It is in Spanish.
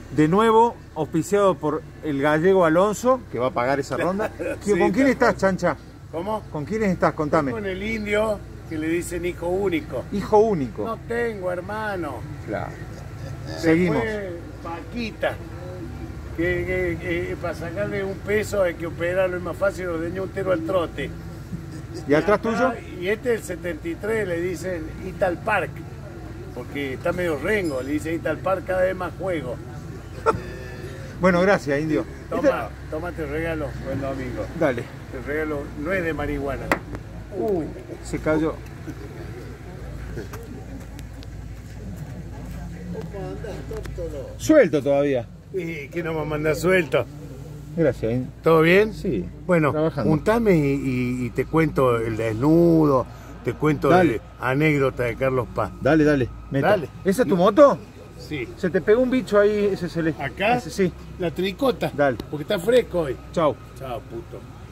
De nuevo, auspiciado por el gallego Alonso, que va a pagar esa ronda. Sí, ¿Con quién estás, Chancha? ¿Cómo? ¿Con quiénes estás? Contame. Con el indio, que le dicen hijo único. Hijo único. No tengo hermano. Claro. Seguimos. Después, Paquita. Que para sacarle un peso hay que operarlo, es más fácil ordeñar un tero al trote. ¿Y atrás tuyo? Y este el 73 le dicen Ital Park, porque está medio rengo, le dice Ital Park, cada vez más juego. Bueno, gracias, indio. Toma te regalo, buen domingo. Dale. Te regalo, no es de marihuana. Se cayó. Suelto todavía. ¿Y qué nos va a mandar suelto? Gracias, indio. ¿Todo bien? Sí. Bueno, trabajando. juntame y te cuento el desnudo, te cuento Dale. anécdota de Carlos Paz. Dale, dale. Meta. Dale. ¿Esa es tu moto? Sí. Se te pegó un bicho ahí, ese celeste. ¿Acá? Ese, sí. La tricota. Dale. Porque está fresco hoy. Chau. Chao, puto.